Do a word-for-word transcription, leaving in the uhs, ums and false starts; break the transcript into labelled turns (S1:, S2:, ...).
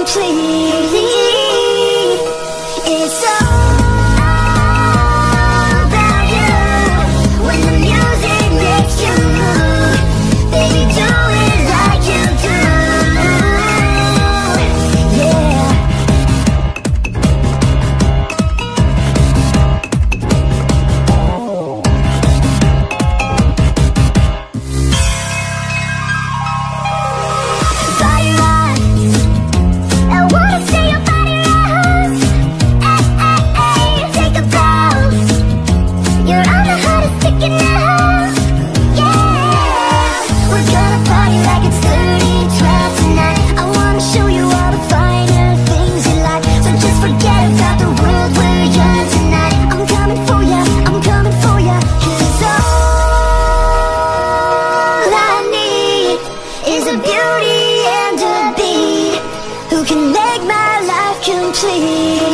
S1: complete. It's all about you. When the music makes you move, baby, do it like you do. Yeah. Body rock, I wanna see your body rock. Ay, ay, ay, take a bow. You're on the hottest ticket now. Yeah, we're gonna party like it's thirty twelve tonight. I wanna show you all the finer things in life. So just forget about the world, we're young tonight. I'm coming for ya, I'm coming for ya. 'Cause all I need is a beauty and a beat who can make my life complete.